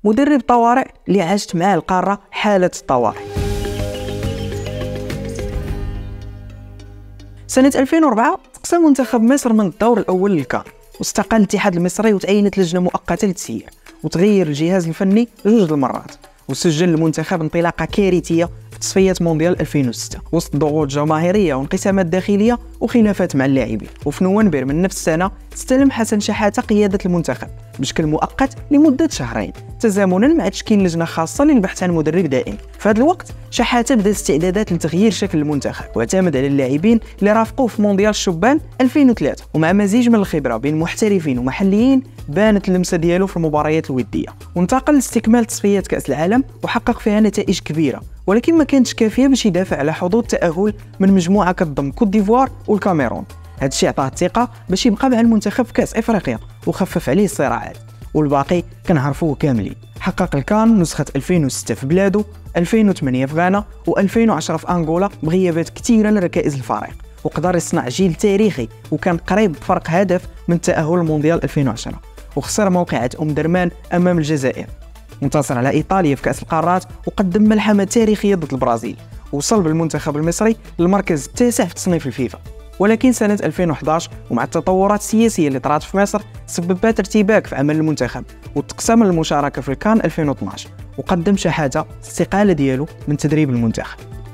مدرب طوارئ اللي عاشت معاه القارة حالة الطوارئ. سنة 2004 تقسم منتخب مصر من الدور الأول للكان، واستقال الاتحاد المصري وتعينت لجنة مؤقتة للتسيير، وتغير الجهاز الفني 2 المرات، وسجل المنتخب انطلاقة كارثية في تصفيات مونديال 2006 وسط ضغوط جماهيرية وانقسامات داخلية وخلافات مع اللاعبين. وفي نوفمبر من نفس السنة استلم حسن شحاتة قيادة المنتخب بشكل مؤقت لمدة 2 شهر تزامنا مع تشكيل لجنة خاصة للبحث عن مدرب دائم. في هذا الوقت شحاتة بدا استعدادات لتغيير شكل المنتخب، واعتمد على اللاعبين اللي رافقوه في مونديال الشبان 2003، ومع مزيج من الخبرة بين محترفين ومحليين بانت اللمسة ديالو في المباريات الودية، وانتقل لاستكمال تصفيات كأس العالم وحقق فيها نتائج كبيرة، ولكن ما كانتش كافية باش يدافع على حظوظ التأهل من مجموعة كتضم كوت ديفوار والكاميرون. هذا الشيء عطاه الثقة باش يبقى مع المنتخب في كأس افريقيا وخفف عليه الصراعات، والباقي كنعرفوه كاملين. حقق الكان نسخة 2006 في بلادو، 2008 في غانا، و2010 في أنغولا بغيابات كثيرة لركائز الفريق، وقدر يصنع جيل تاريخي وكان قريب بفرق هدف من تأهل المونديال 2010، وخسر موقعة درمان أمام الجزائر. انتصر على إيطاليا في كأس القارات وقدم ملحمة تاريخية ضد البرازيل، وصل بالمنتخب المصري للمركز التاسع في تصنيف الفيفا. ولكن سنة 2011 ومع التطورات السياسية اللي طرات في مصر سببت ارتباك في عمل المنتخب، وتقسم المشاركة في الكان 2012، وقدم شحاتة استقالة ديالو من تدريب المنتخب.